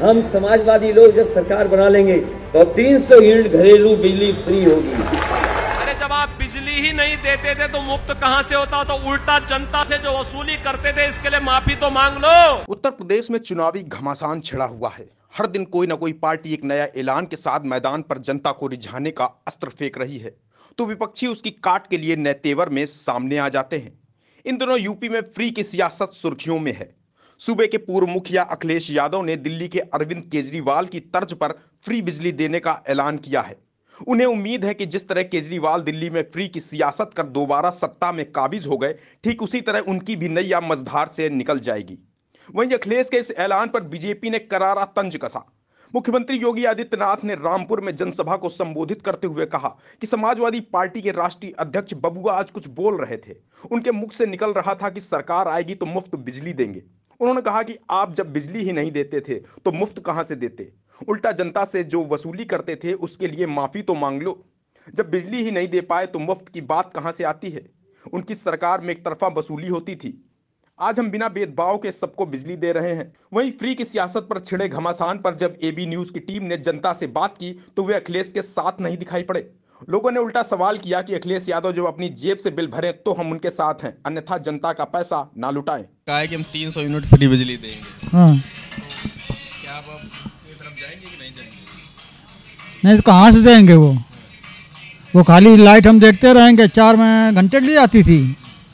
हम समाजवादी लोग जब सरकार बना लेंगे तो 300 यूनिट घरेलू बिजली फ्री होगी। अरे जब आप बिजली ही नहीं देते थे तो मुफ्त कहां से होता? तो उल्टा जनता से जो वसूली करते थे इसके लिए माफी तो मांग लो। उत्तर प्रदेश में चुनावी घमासान छिड़ा हुआ है। हर दिन कोई ना कोई पार्टी एक नया ऐलान के साथ मैदान पर जनता को रिझाने का अस्त्र फेंक रही है, तो विपक्षी उसकी काट के लिए नए तेवर में सामने आ जाते हैं। इन दिनों यूपी में फ्री की सियासत सुर्खियों में है। सूबे के पूर्व मुखिया अखिलेश यादव ने दिल्ली के अरविंद केजरीवाल की तर्ज पर फ्री बिजली देने का ऐलान किया है। उन्हें उम्मीद है कि जिस तरह केजरीवाल दिल्ली में फ्री की सियासत कर दोबारा सत्ता में काबिज हो गए, ठीक उसी तरह उनकी भी नैया मझधार से निकल जाएगी। वहीं अखिलेश के इस ऐलान पर बीजेपी ने करारा तंज कसा। मुख्यमंत्री योगी आदित्यनाथ ने रामपुर में जनसभा को संबोधित करते हुए कहा कि समाजवादी पार्टी के राष्ट्रीय अध्यक्ष बबुआ आज कुछ बोल रहे थे। उनके मुख से निकल रहा था कि सरकार आएगी तो मुफ्त बिजली देंगे। उन्होंने कहा कि आप जब बिजली ही नहीं देते थे तो मुफ्त कहां से देते? उल्टा जनता से जो वसूली करते थे उसके लिए माफी तो मांग लो। जब बिजली ही नहीं दे पाए तो मुफ्त की बात कहां से आती है? उनकी सरकार में एक तरफा वसूली होती थी। आज हम बिना भेदभाव के सबको बिजली दे रहे हैं। वहीं फ्री की सियासत पर छिड़े घमासान पर जब एबी न्यूज की टीम ने जनता से बात की तो वे अखिलेश के साथ नहीं दिखाई पड़े। लोगों ने उल्टा सवाल किया कि अखिलेश यादव जब अपनी जेब से बिल भरें तो हम उनके साथ हैं, अन्यथा जनता का पैसा ना लुटाएं। कहा है कि हम 300 यूनिट फ्री बिजली देंगे। हाँ। क्या आप उसकी तरफ जाएंगे कि नहीं जाएंगे? नहीं तो कहाँ से देंगे? वो खाली लाइट हम देखते रहेंगे। 4 घंटे के लिए आती थी,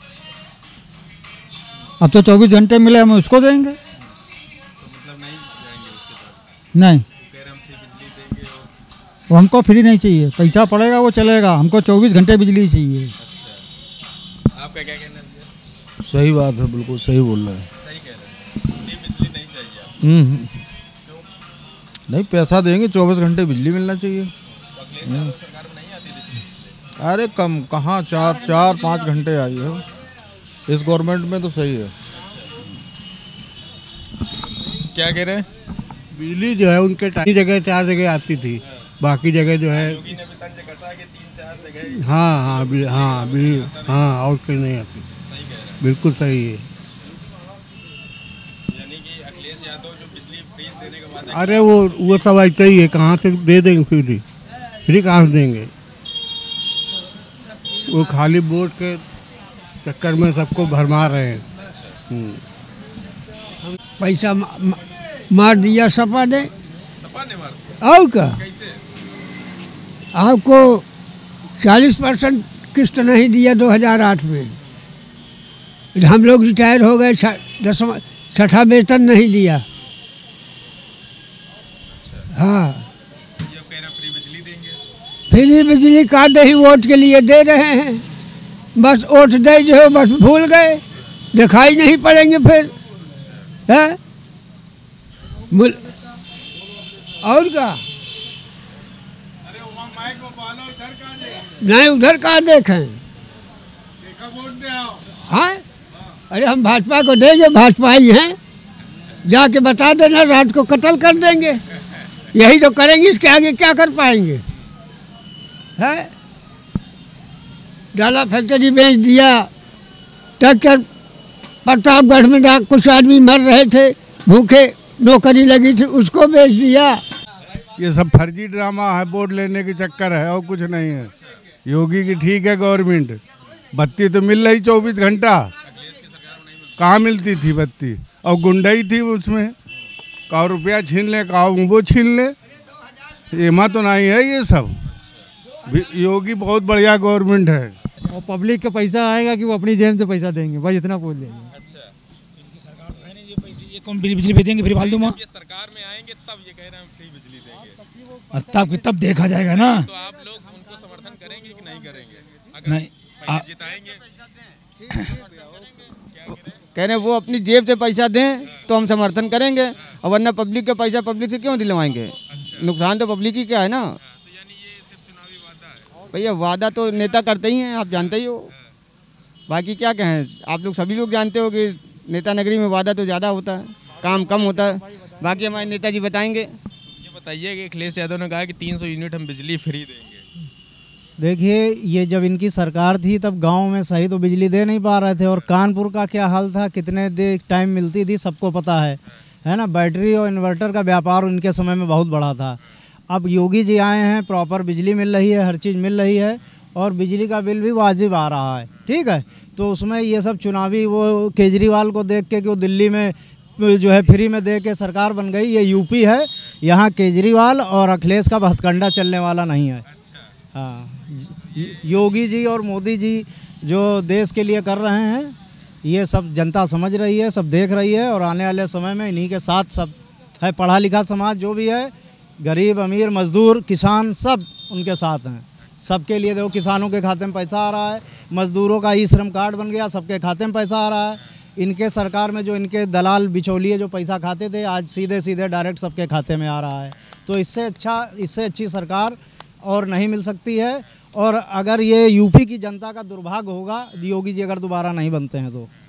अब तो 24 घंटे मिले, हम उसको देंगे। तो मतलब नहीं जाएंगे उसके पास? नहीं, कह रहे हम फ्री बिजली देंगे और वो हमको फ्री नहीं चाहिए। पैसा पड़ेगा वो चलेगा, हमको 24 घंटे बिजली चाहिए। अच्छा, आपका क्या कहना है? सही बात है, बिल्कुल सही बोल रहे हैं। सही कह रहे हैं, फ्री बिजली नहीं चाहिए आपको। नहीं, पैसा देंगे, 24 घंटे बिजली मिलना चाहिए। तो अखिलेश यादव सरकार में नहीं आती थी? अरे कम कहाँ, 4-5 घंटे आई है इस गवर्नमेंट में, तो सही है। क्या कह रहे हैं? बिजली जो है उनके टाइम जगह 4 जगह आती थी, बाकी जगह जो है योगी ने भी तंज कसा कि 3-4 जगह। हाँ और कहीं नहीं आती। सही कह रहे हैं, बिल्कुल सही है। यानी कि अखिलेश यादव जो बिजली फ्री देने का वादा। अरे वो सब ऐसा ही है, कहाँ से दे देंगे फ्री कहाँ से देंगे? वो खाली वोट के चक्कर में सबको भरमा रहे हैं। पैसा मार दिया सपा ने। सपा ने मार दिया? और क्या? कैसे? आपको 40% किस्त नहीं दिया 2008 में। हम लोग रिटायर हो गए, 10वां वेतन नहीं दिया। हाँ, ये कह रहे फ्री बिजली देंगे। फ्री बिजली का दे वोट के लिए दे रहे हैं। बस वोट दे जो बस भूल गए, दिखाई नहीं पड़ेंगे फिर है? और क्या? नहीं उधर कहाँ देखें? हाँ, अरे हम भाजपा को देंगे, भाजपा ही हैं। जाके बता देना, रात को कत्ल कर देंगे। यही तो करेंगे, इसके आगे क्या कर पाएंगे? है डाला फैक्ट्री बेच दिया। ट्रैक्टर प्रतापगढ़ में कुछ आदमी मर रहे थे, भूखे, नौकरी लगी थी, उसको बेच दिया। ये सब फर्जी ड्रामा है, वोट लेने के चक्कर है और कुछ नहीं है। योगी की ठीक है गवर्नमेंट, बत्ती तो मिल रही 24 घंटा। कहाँ मिलती थी बत्ती? और गुंडाई थी उसमें, कहा रुपया छीन ले, कहा वो छीन ले। एमा तो नहीं है ये सब। योगी बहुत बढ़िया गवर्नमेंट है। और पब्लिक का पैसा आएगा कि वो अपनी जेब से पैसा देंगे, बस इतना बोल देंगे। अच्छा, इनकी सरकार तो है नहीं, ये पैसे ये कौन बिजली भेजेंगे फिर फालतू में? ये सरकार में आएंगे तब ये कह रहे हैं हम फ्री बिजली देंगे। तब देखा जाएगा ना। तो आप लोग उनको समर्थन करेंगे कि नहीं करेंगे? अगर नहीं, पहले जिताएंगे? कह रहे हैं वो अपनी जेब से पैसा दें तो हम समर्थन करेंगे, और वरना पब्लिक का पैसा पब्लिक से क्यों दिलवाएंगे? नुकसान तो पब्लिक ही क्या है ना। तो यानी ये सिर्फ चुनावी वादा है? भैया वादा तो नेता करते ही हैं, आप जानते ही हो। बाकी क्या कहें, आप लोग सभी लोग जानते हो कि नेता नगरी में वादा तो ज़्यादा होता है, काम कम होता है। बाकी हमारे नेताजी बताएंगे। ये बताइए कि अखिलेश यादव ने कहा कि 300 यूनिट हम बिजली फ्री देंगे। देखिए, ये जब इनकी सरकार थी तब गांव में सही तो बिजली दे नहीं पा रहे थे, और कानपुर का क्या हाल था, कितने देर टाइम मिलती थी सबको पता है। है ना। बैटरी और इन्वर्टर का व्यापार उनके समय में बहुत बड़ा था। अब योगी जी आए हैं, प्रॉपर बिजली मिल रही है, हर चीज़ मिल रही है और बिजली का बिल भी वाजिब आ रहा है, ठीक है। तो उसमें ये सब चुनावी वो केजरीवाल को देख के कि वो दिल्ली में जो है फ्री में दे के सरकार बन गई, ये यूपी है, यहाँ केजरीवाल और अखिलेश का हथकंडा चलने वाला नहीं है। हाँ, योगी जी और मोदी जी जो देश के लिए कर रहे हैं ये सब जनता समझ रही है, सब देख रही है और आने वाले समय में इन्हीं के साथ सब है। पढ़ा लिखा समाज जो भी है, गरीब अमीर मजदूर किसान सब उनके साथ हैं। सबके लिए देखो, किसानों के खाते में पैसा आ रहा है, मजदूरों का ई श्रम कार्ड बन गया, सबके खाते में पैसा आ रहा है। इनके सरकार में जो इनके दलाल बिचौलिए जो पैसा खाते थे, आज सीधे सीधे डायरेक्ट सबके खाते में आ रहा है। तो इससे अच्छी सरकार और नहीं मिल सकती है। और अगर ये यूपी की जनता का दुर्भाग्य होगा, योगी जी अगर दोबारा नहीं बनते हैं तो।